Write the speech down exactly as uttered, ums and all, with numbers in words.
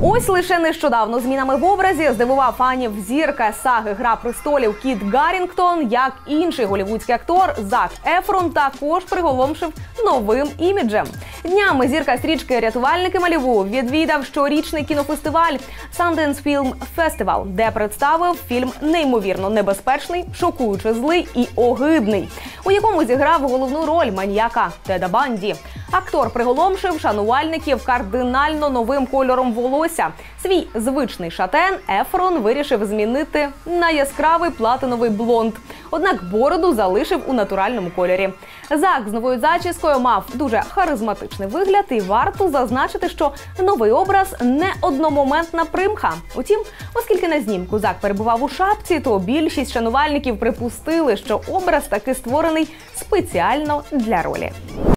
Ось лише нещодавно змінами в образі здивував фанів зірка саги «Гра престолів» Кіт Гаррінгтон, як інший голівудський актор Зак Ефрон також приголомшив новим іміджем. Днями зірка стрічки «Рятувальники Малібу» відвідав щорічний кінофестиваль Sundance Film Festival, де представив фільм неймовірно небезпечний, шокуюче злий і огидний, у якому зіграв головну роль маньяка Теда Банді. Актор приголомшив шанувальників кардинально новим кольором волосся. Свій звичний шатен Ефрон вирішив змінити на яскравий платиновий блонд. Однак бороду залишив у натуральному кольорі. Зак з новою зачіскою мав дуже харизматичний вигляд, і варто зазначити, що новий образ не одномоментна примха. Утім, оскільки на знімку Зак перебував у шапці, то більшість шанувальників припустили, що образ таки створений спеціально для ролі.